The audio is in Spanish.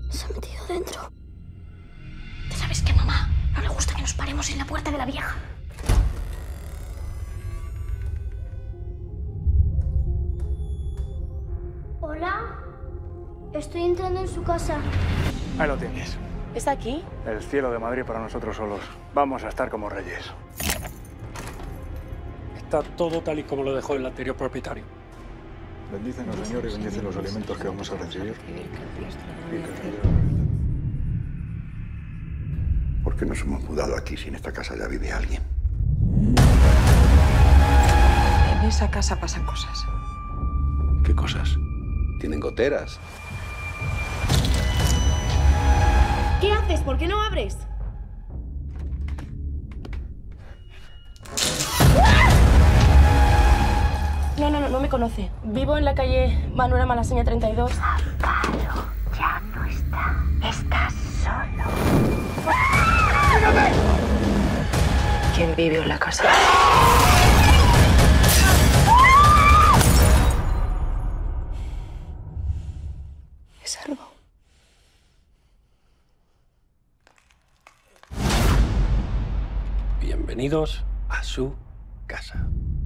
Se ha metido dentro. ¿Tú sabes que a mamá no le gusta que nos paremos en la puerta de la vieja? Hola. Estoy entrando en su casa. Ahí lo tienes. ¿Está aquí? El cielo de Madrid para nosotros solos. Vamos a estar como reyes. Está todo tal y como lo dejó el anterior propietario. Bendícenos, Señor, y bendice los alimentos que vamos a recibir. ¿Por qué nos hemos mudado aquí si en esta casa ya vive alguien? En esa casa pasan cosas. ¿Qué cosas? ¿Tienen goteras? ¿Qué haces? ¿Por qué no abres? No me conoce. Vivo en la calle Manuela Malasaña 32. Amparo, ya no está. Estás solo. ¿Quién vive en la casa? Es algo. Bienvenidos a su casa.